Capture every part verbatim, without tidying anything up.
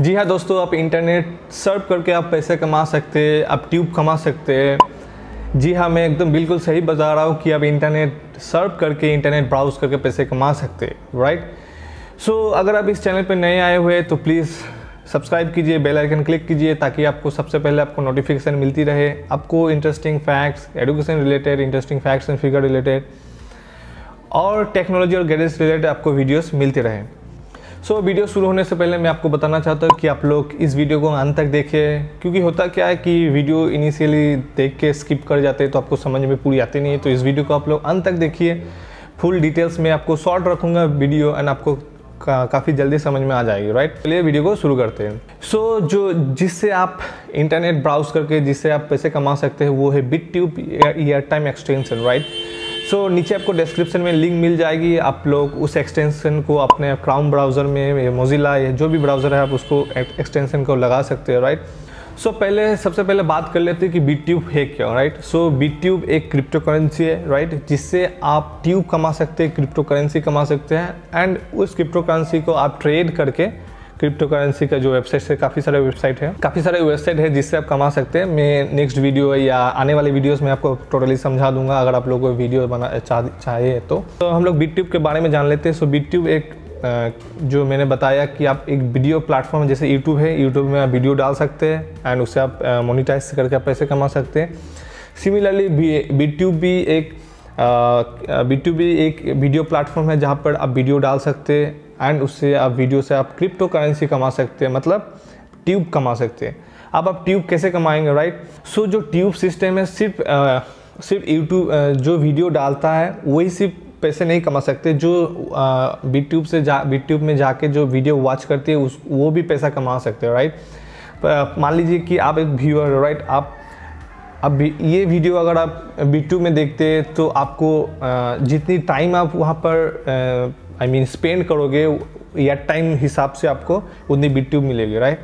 जी हाँ दोस्तों, आप इंटरनेट सर्फ करके आप पैसे कमा सकते हैं, आप ट्यूब कमा सकते हैं। जी हाँ, मैं एकदम बिल्कुल सही बता रहा हूँ कि आप इंटरनेट सर्फ करके, इंटरनेट ब्राउज करके पैसे कमा सकते हैं, राइट। सो अगर आप इस चैनल पर नए आए हुए हैं तो प्लीज़ सब्सक्राइब कीजिए, बेल आइकन क्लिक कीजिए ताकि आपको सबसे पहले आपको नोटिफिकेशन मिलती रहे। आपको interesting facts, education related, interesting facts and figure related और टेक्नोलॉजी और गैजेट्स रिलेटेड आपको वीडियोस मिलते रहें। सो so, वीडियो शुरू होने से पहले मैं आपको बताना चाहता हूँ कि आप लोग इस वीडियो को अंत तक देखें, क्योंकि होता क्या है कि वीडियो इनिशियली देख के स्किप कर जाते हैं तो आपको समझ में पूरी आती नहीं है। तो इस वीडियो को आप लोग अंत तक देखिए, फुल डिटेल्स में आपको शॉर्ट रखूँगा वीडियो एंड आपको का, काफ़ी जल्दी समझ में आ जाएगी, राइट। चलिए वीडियो को शुरू करते हैं। सो so, जो जिससे आप इंटरनेट ब्राउज करके जिससे आप पैसे कमा सकते हैं वो है BitTube air time extension, right. So so, नीचे आपको डिस्क्रिप्शन में लिंक मिल जाएगी। आप लोग उस एक्सटेंशन को अपने क्राउन ब्राउज़र में, मोजिला या जो भी ब्राउज़र है आप उसको एक्सटेंशन को लगा सकते हैं, राइट। सो so, पहले सबसे पहले बात कर लेते हैं कि बिटट्यूब है क्या, राइट। सो बिटट्यूब एक क्रिप्टो करेंसी है, राइट, जिससे आप ट्यूब कमा सकते हैं, क्रिप्टो करेंसी कमा सकते हैं एंड उस क्रिप्टो करेंसी को आप ट्रेड करके, क्रिप्टो करेंसी का जो वेबसाइट है, काफ़ी सारे वेबसाइट है काफ़ी सारे वेबसाइट है जिससे आप कमा सकते हैं। मैं नेक्स्ट वीडियो या आने वाले वीडियोस में आपको टोटली समझा दूंगा अगर आप लोगों को वीडियो बना चाह चाहिए तो। तो हम लोग बिटट्यूब के बारे में जान लेते हैं। सो बिटट्यूब एक जो मैंने बताया कि आप एक वीडियो प्लेटफॉर्म जैसे यूट्यूब है, यूट्यूब में आप वीडियो डाल सकते हैं एंड उससे आप मोनिटाइज करके आप पैसे कमा सकते हैं। सिमिलरली बिटट्यूब भी एक बिटट्यूब भी एक वीडियो प्लेटफॉर्म है जहाँ पर आप वीडियो डाल सकते हैं एंड उससे आप वीडियो से आप क्रिप्टो करेंसी कमा सकते हैं, मतलब ट्यूब कमा सकते हैं। अब आप ट्यूब कैसे कमाएंगे, राइट। सो जो ट्यूब सिस्टम है, सिर्फ आ, सिर्फ यूट्यूब जो वीडियो डालता है वही सिर्फ पैसे नहीं कमा सकते, जो बिटट्यूब से जा बिटट्यूब में जाके जो वीडियो वॉच करती है उस वो भी पैसा कमा सकते हैं, राइट। मान लीजिए कि आप एक व्यूअर, राइट, आप अब ये वीडियो अगर आप बिटट्यूब में देखते हैं तो आपको जितनी टाइम आप वहाँ पर आई मीन स्पेंड करोगे या टाइम हिसाब से आपको उतनी बिटट्यूब मिलेगी, राइट।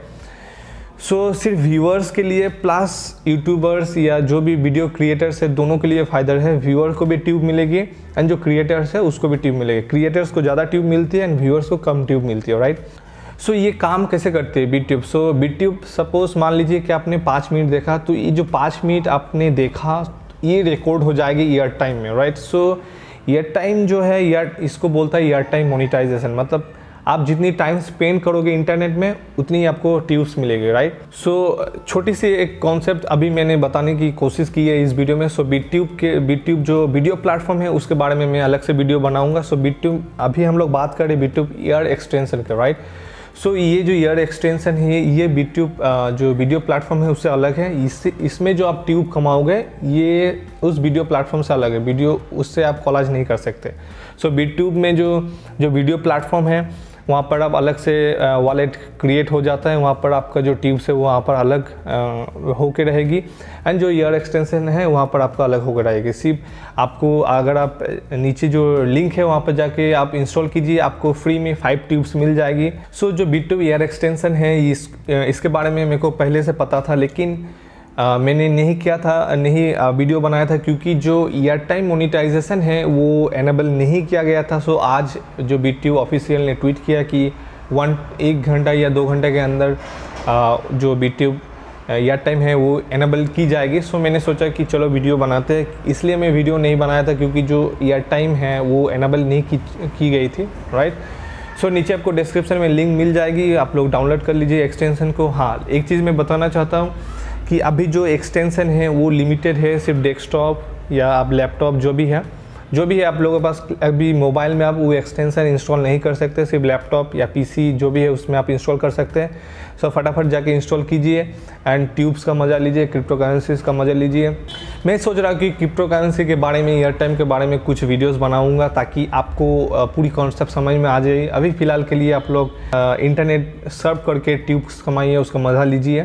सो सिर्फ व्यूअर्स के लिए प्लस यूट्यूबर्स या जो भी वीडियो क्रिएटर्स है दोनों के लिए फ़ायदा है। व्यूअर्स को भी ट्यूब मिलेगी एंड जो क्रिएटर्स है उसको भी ट्यूब मिलेगी। क्रिएटर्स को ज़्यादा ट्यूब मिलती है एंड व्यूअर्स को कम ट्यूब मिलती है, राइट। सो so, ये काम कैसे करते हैं बिटट्यूब। सो बिटट्यूब सपोज मान लीजिए कि आपने पाँच मिनट देखा तो ये जो पाँच मिनट आपने देखा ये रिकॉर्ड हो जाएगी ईयर टाइम में, राइट। सो ईयर टाइम जो है ईयर इसको बोलता है ईयर टाइम मोनिटाइजेशन, मतलब आप जितनी टाइम स्पेंड करोगे इंटरनेट में उतनी आपको ट्यूब्स मिलेगी, राइट। सो छोटी सी एक कॉन्सेप्ट अभी मैंने बताने की कोशिश की है इस वीडियो में। सो बिटट्यूब के बिटट्यूब जो वीडियो प्लेटफॉर्म है उसके बारे में मैं अलग से वीडियो बनाऊंगा। सो बिटट्यूब अभी हम लोग बात करें बिटट्यूब ईयर एक्सटेंशन के, राइट। सो so, ये जो ईयर एक्सटेंशन है ये बिटट्यूब जो वीडियो प्लेटफॉर्म है उससे अलग है। इससे इसमें जो आप ट्यूब कमाओगे ये उस वीडियो प्लेटफॉर्म से अलग है, वीडियो उससे आप कॉलेज नहीं कर सकते। सो so, बिटट्यूब में जो जो वीडियो प्लेटफॉर्म है वहाँ पर आप अलग से वॉलेट क्रिएट हो जाता है, वहाँ पर आपका जो ट्यूब है वहाँ पर अलग होके रहेगी एंड जो ईयर एक्सटेंशन है वहाँ पर आपका अलग होकर रहेगी। सिर्फ आपको अगर आप नीचे जो लिंक है वहाँ पर जाके आप इंस्टॉल कीजिए, आपको फ्री में फाइव ट्यूब्स मिल जाएगी। सो so, जो बिटट्यूब ईयर एक्सटेंशन है इस इसके बारे में मेरे को पहले से पता था, लेकिन Uh, मैंने नहीं किया था, नहीं uh, वीडियो बनाया था क्योंकि जो ईयर टाइम मोनिटाइजेशन है वो एनेबल नहीं किया गया था। सो so, आज जो बिटट्यूब ऑफिशियल ने ट्वीट किया कि वन एक घंटा या दो घंटे के अंदर uh, जो बिटट्यूब ईयर टाइम है वो एनेबल की जाएगी। सो so, मैंने सोचा कि चलो वीडियो बनाते हैं, इसलिए मैं वीडियो नहीं बनाया था क्योंकि जो ईयर टाइम है वो एनेबल नहीं की, की गई थी, राइट। सो so, नीचे आपको डिस्क्रिप्शन में लिंक मिल जाएगी, आप लोग डाउनलोड कर लीजिए एक्सटेंशन को। हाँ, एक चीज़ मैं बताना चाहता हूँ कि अभी जो एक्सटेंशन है वो लिमिटेड है, सिर्फ डेस्कटॉप या आप लैपटॉप जो भी है जो भी है आप लोगों के पास अभी मोबाइल में आप वो एक्सटेंशन इंस्टॉल नहीं कर सकते, सिर्फ लैपटॉप या पीसी जो भी है उसमें आप इंस्टॉल कर सकते हैं। सो फटाफट जाके इंस्टॉल कीजिए एंड ट्यूब्स का मज़ा लीजिए, क्रिप्टो करेंसीज का मज़ा लीजिए। मैं सोच रहा हूँ कि क्रिप्टो करेंसी के बारे में, ईयर टाइम के बारे में कुछ वीडियोस बनाऊंगा ताकि आपको पूरी कॉन्सेप्ट समझ में आ जाए। अभी फ़िलहाल के लिए आप लोग इंटरनेट सर्फ करके ट्यूब्स कमाइए, उसका मज़ा लीजिए।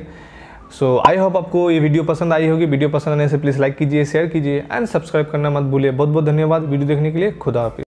सो आई होप आपको ये वीडियो पसंद आई होगी। वीडियो पसंद आने से प्लीज़ लाइक कीजिए, शेयर कीजिए एंड सब्सक्राइब करना मत भूलिए। बहुत बहुत धन्यवाद वीडियो देखने के लिए। खुदा हाफिज़।